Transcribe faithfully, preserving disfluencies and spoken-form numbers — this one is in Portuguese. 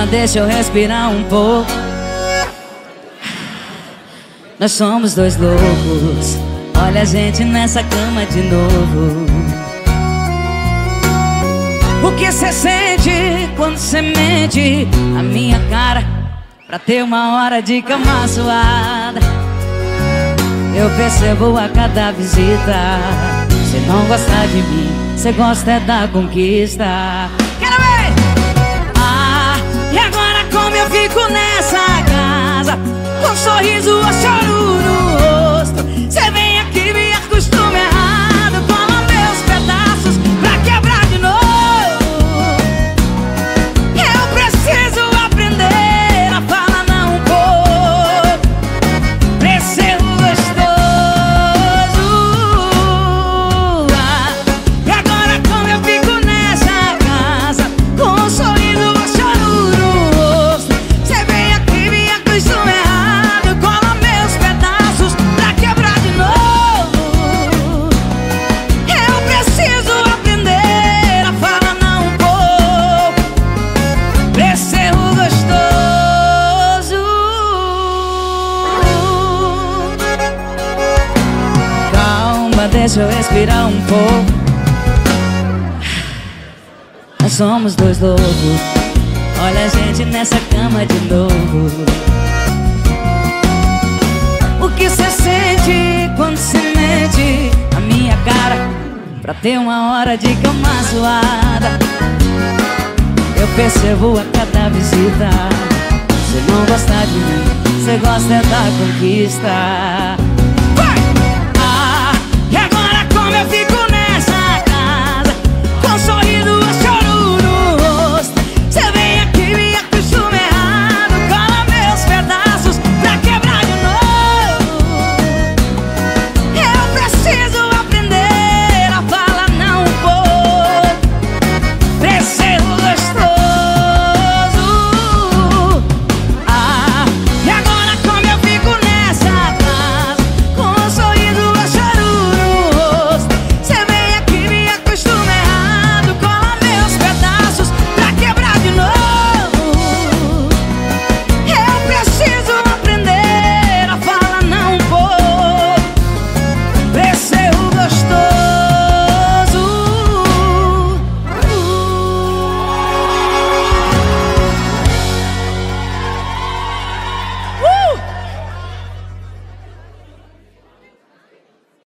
Calma, deixa eu respirar um pouco. Nós somos dois loucos. Olha a gente nessa cama de novo. O que cê sente quando cê mente a minha cara pra ter uma hora de cama suada? Eu percebo a cada visita. Cê não gosta de mim, cê gosta é da conquista. Quero ver! Ah, e agora como eu fico nessa casa, com um sorriso ou choro no rosto? Cê vem aqui, me acostuma errado, cola meus pedaços pra quebrar de novo. Eu preciso aprender a falar não um pouco pra esse erro gostoso. Ah, e agora como eu fico nessa casa, com um sorriso ou choro no rosto? Cê vem aqui, me acostuma errado, cola meus pedaços pra quebrar de novo. Eu preciso aprender a falar não um pouco pra esse erro gostoso. Calma, deixa eu respirar um pouco. Nós somos dois loucos. Olha a gente nessa cama de novo. O que cê sente quando cê mente a minha cara pra ter uma hora de cama suada? Eu percebo a cada visita. Cê não gosta de mim, cê gosta é da conquista.